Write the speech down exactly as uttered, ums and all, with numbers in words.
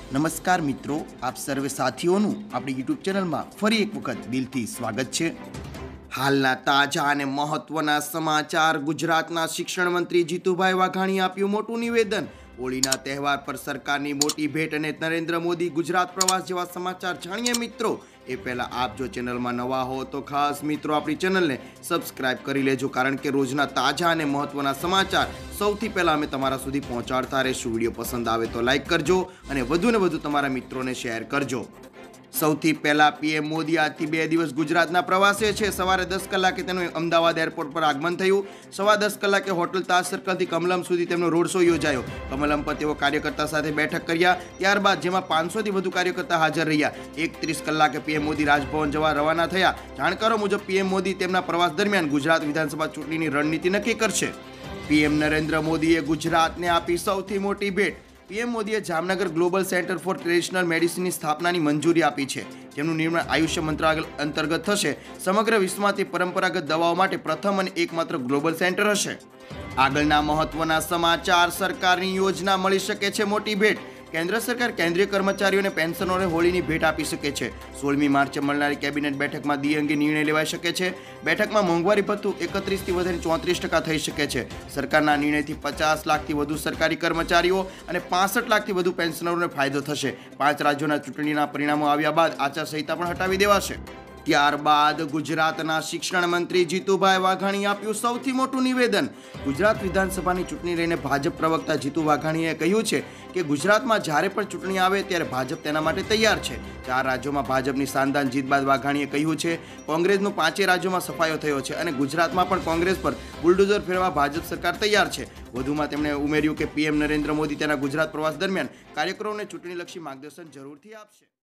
નમસ્કાર મિત્રો, આપ સર્વે સાથીઓનું આપણી યુટ્યુબ ચેનલમાં ફરી એક વખત દિલથી સ્વાગત છે। હાલના તાજા અને મહત્વના સમાચાર। ગુજરાતના શિક્ષણ મંત્રી જીતુભાઈ વાઘાણીએ આપ્યું મોટું નિવેદન। હોળીના તહેવાર પર સરકારની મોટી ભેટ અને નરેન્દ્ર મોદી ગુજરાત પ્રવાસ જેવા સમાચાર જાણીએ મિત્રો। એ પહેલાં આપ જો ચેનલમાં નવા હો તો ખાસ મિત્રો આપણી ચેનલને સબસ્ક્રાઇબ કરી લેજો, કારણ કે રોજના તાજા અને મહત્વના સમાચાર સૌથી પહેલાં અમે તમારા સુધી પહોંચાડતા રહીશું। વિડીયો પસંદ આવે તો લાઇક કરજો અને વધુને વધુ તમારા મિત્રોને શેર કરજો। સૌથી પહેલાં પીએમ મોદી આજથી બે દિવસ ગુજરાતના પ્રવાસે છે। સવારે દસ કલાકે તેનું અમદાવાદ એરપોર્ટ પર આગમન થયું। સવા દસ કલાકે હોટલ તાજ સર્કલથી કમલમ સુધી તેમનો રોડ શો યોજાયો। કમલમ પર તેઓ કાર્યકર્તા સાથે બેઠક કર્યા, ત્યારબાદ જેમાં પાંચસોથી વધુ કાર્યકર્તા હાજર રહ્યા। એકત્રીસ કલાકે પીએમ મોદી રાજભવન જવા રવાના થયા। જાણકારો મુજબ પીએમ મોદી તેમના પ્રવાસ દરમિયાન ગુજરાત વિધાનસભા ચૂંટણીની રણનીતિ નક્કી કરશે। પીએમ નરેન્દ્ર મોદીએ ગુજરાતને આપી સૌથી મોટી ભેટ। પીએમ મોદીએ Jamnagar global centre for traditional મેડિસિનની સ્થાપનાની મંજૂરી આપી છે, જેનું નિર્માણ આયુષ્ય મંત્રાલય અંતર્ગત થશે। સમગ્ર વિશ્વમાં તે પરંપરાગત દવાઓ માટે પ્રથમ અને એકમાત્ર ગ્લોબલ સેન્ટર હશે। આગળના મહત્વના સમાચાર। સરકારની યોજના મળી શકે છે મોટી ભેટ। કેન્દ્ર સરકાર કેન્દ્રીય કર્મચારીઓને પેન્શનરોને હોળીની ભેટ આપી શકે છે। સોળમી માર્ચે મળનારી કેબિનેટ બેઠકમાં દી અંગે નિર્ણય લેવાઈ શકે છે। બેઠકમાં મોંઘવારી ભથ્થું એકત્રીસથી વધીને ચોત્રીસ ટકા થઈ શકે છે। સરકારના નિર્ણયથી પચાસ લાખથી વધુ સરકારી કર્મચારીઓ અને પાસઠ લાખથી વધુ પેન્શનરોને ફાયદો થશે। પાંચ રાજ્યોના ચૂંટણીના પરિણામો આવ્યા બાદ આચારસંહિતા પણ હટાવી દેવાશે। ત્યારબાદ ગુજરાતના શિક્ષણ મંત્રી જીતુભાઈ વાઘાણીએ આપ્યું સૌથી મોટું નિવેદન। ગુજરાત વિધાનસભાની ચૂંટણી લઈને ભાજપ પ્રવક્તા જીતુ વાઘાણીએ કહ્યું છે કે ગુજરાતમાં જ્યારે પણ ચૂંટણી આવે ત્યારે ભાજપ તેના માટે તૈયાર છે। ચાર રાજ્યોમાં ભાજપની શાનદાર જીત બાદ વાઘાણીએ કહ્યું છે કોંગ્રેસનો પાંચેય રાજ્યોમાં સફાયો થયો છે અને ગુજરાતમાં પણ કોંગ્રેસ પર બુલડોઝર ફેરવા ભાજપ સરકાર તૈયાર છે। વધુમાં તેમણે ઉમેર્યું કે પીએમ નરેન્દ્ર મોદી તેના ગુજરાત પ્રવાસ દરમિયાન કાર્યકરોને ચૂંટણીલક્ષી માર્ગદર્શન જરૂરથી આપશે।